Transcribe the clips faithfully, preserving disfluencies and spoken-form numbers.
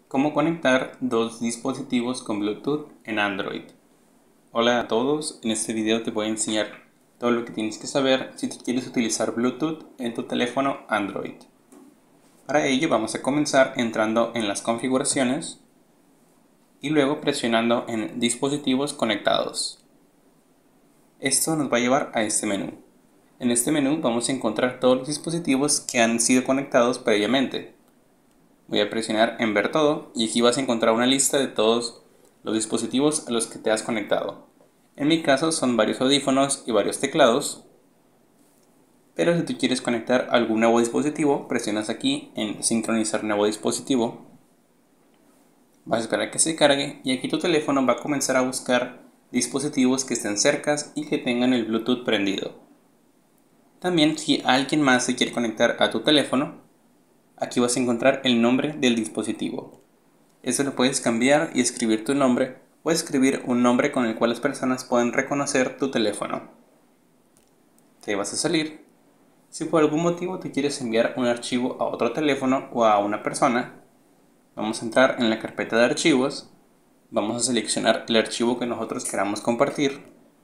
¿Cómo conectar dos dispositivos con Bluetooth en Android? Hola a todos, en este video te voy a enseñar todo lo que tienes que saber si tú quieres utilizar Bluetooth en tu teléfono Android. Para ello vamos a comenzar entrando en las configuraciones y luego presionando en dispositivos conectados. Esto nos va a llevar a este menú. En este menú vamos a encontrar todos los dispositivos que han sido conectados previamente. Voy a presionar en ver todo y aquí vas a encontrar una lista de todos los dispositivos a los que te has conectado. En mi caso son varios audífonos y varios teclados, pero si tú quieres conectar algún nuevo dispositivo, presionas aquí en sincronizar nuevo dispositivo. Vas a esperar a que se cargue y aquí tu teléfono va a comenzar a buscar dispositivos que estén cercas y que tengan el Bluetooth prendido. También si alguien más se quiere conectar a tu teléfono, aquí vas a encontrar el nombre del dispositivo. Esto lo puedes cambiar y escribir tu nombre o escribir un nombre con el cual las personas pueden reconocer tu teléfono. Te vas a salir. Si por algún motivo te quieres enviar un archivo a otro teléfono o a una persona, vamos a entrar en la carpeta de archivos, vamos a seleccionar el archivo que nosotros queramos compartir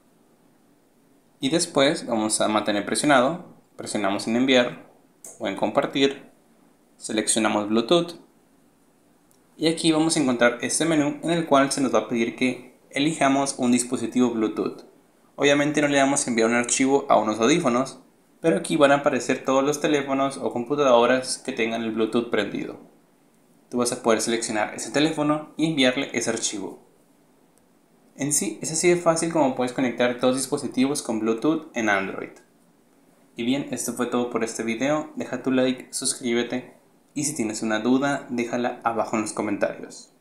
y después vamos a mantener presionado, presionamos en enviar o en compartir, seleccionamos Bluetooth. Y aquí vamos a encontrar este menú en el cual se nos va a pedir que elijamos un dispositivo Bluetooth. Obviamente no le vamos a enviar un archivo a unos audífonos, pero aquí van a aparecer todos los teléfonos o computadoras que tengan el Bluetooth prendido. Tú vas a poder seleccionar ese teléfono y enviarle ese archivo. En sí, es así de fácil como puedes conectar dos dispositivos con Bluetooth en Android. Y bien, esto fue todo por este video. Deja tu like, suscríbete y si tienes una duda, déjala abajo en los comentarios.